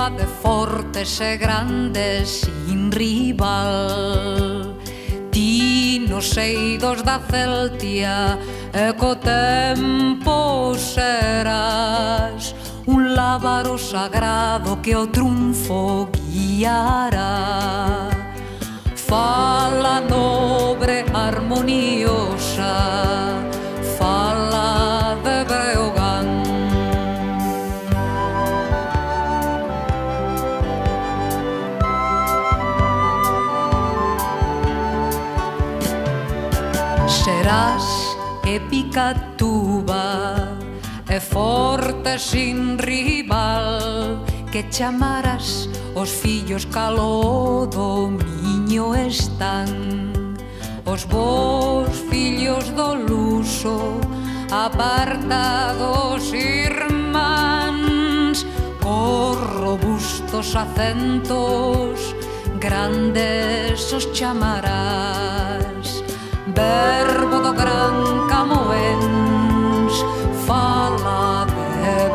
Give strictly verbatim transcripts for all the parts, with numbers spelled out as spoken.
Fala de fortes e grandes sin rival. Ti nos eidos da Celtia e co tempo serás un lábaro sagrado que o triunfo guiará. Fala nobre, harmoniosa, fala de Breogán. Serás épica tuba e forte sin rival, que chamarás os fillos calo domiño están. Os vos fillos do luso, apartados irmáns, cos robustos acentos grandes os chamarás. Verbo do gran Camoens, fala de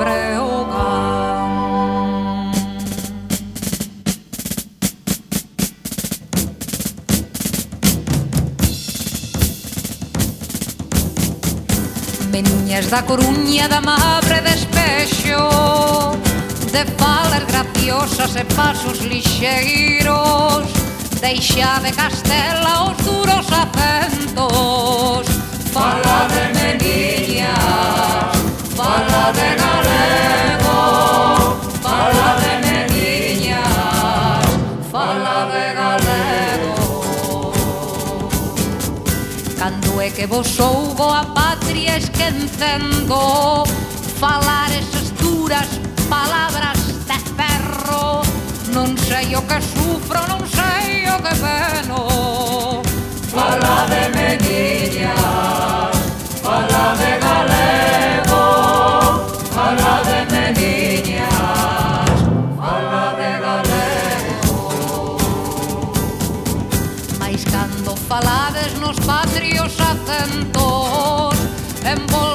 Breogán. Veñas da Coruña, da Mabre, de Espexo, de falas graciosas e pasos lixeiros, deixa de Castela os duros acentos. Fala de Mediñas, fala de galego, fala de Mediñas, fala de galego. Cando é que vos soubo a patria esquecendo, falar esas duras palabras de ferro. Non sei o que sufro, non sei o que peno. Fala de Mediñas, fala de galego, fala de Mediñas, fala de galego. Mais cando falades nos patrios acentos, envolventes